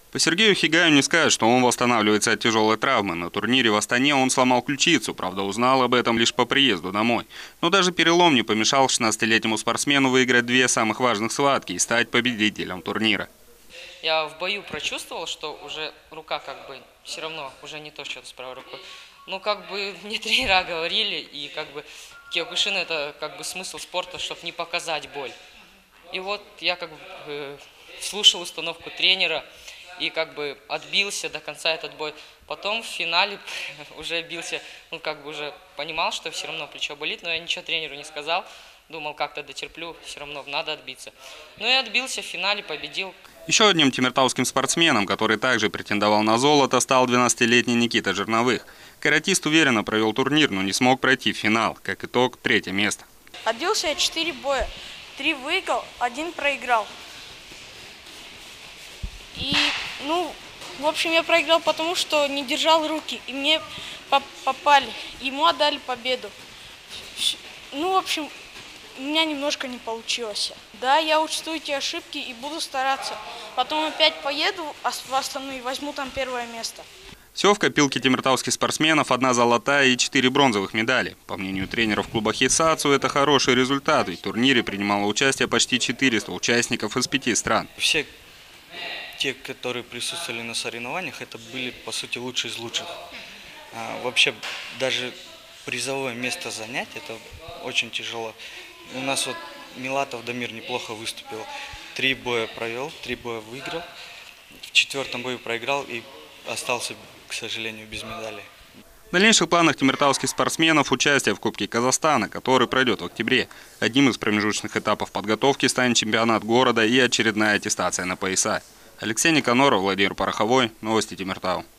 По Сергею Хигаю не сказать, что он восстанавливается от тяжелой травмы. На турнире в Астане он сломал ключицу, правда узнал об этом лишь по приезду домой. Но даже перелом не помешал 16-летнему спортсмену выиграть две самых важных схватки и стать победителем турнира. Я в бою прочувствовал, что уже рука все равно уже не то, что с правой рукой. Но мне тренера говорили, и Киокушин — это смысл спорта, чтобы не показать боль. И вот я слушал установку тренера и отбился до конца этот бой. Потом в финале уже бился, уже понимал, что все равно плечо болит, но я ничего тренеру не сказал. Думал, как-то дотерплю, все равно надо отбиться. Ну и отбился в финале, победил. Еще одним темиртауским спортсменом, который также претендовал на золото, стал 12-летний Никита Жерновых. Каратист уверенно провел турнир, но не смог пройти в финал. Как итог, 3-е место. Отбился я 4 боя. 3 выиграл, 1 проиграл. И, в общем, я проиграл, потому что не держал руки. И мне попали. Ему отдали победу. В общем, у меня немножко не получилось. Да, я учту эти ошибки и буду стараться. Потом опять поеду в Астану и возьму там 1-е место. Всего в копилке темиртауских спортсменов 1 золотая и 4 бронзовых медали. По мнению тренеров клуба Хисацу, это хороший результат. И в турнире принимало участие почти 400 участников из 5 стран. Все те, которые присутствовали на соревнованиях, это были, по сути, лучшие из лучших. Вообще, даже призовое место занять, это очень тяжело. У нас вот Милатов Дамир неплохо выступил. 3 боя провел, 3 боя выиграл. В 4-м бою проиграл и остался, к сожалению, без медали. В дальнейших планах темиртауских спортсменов участие в Кубке Казахстана, который пройдет в октябре. Одним из промежуточных этапов подготовки станет чемпионат города и очередная аттестация на пояса. Алексей Никоноров, Владимир Пороховой. Новости Темиртау.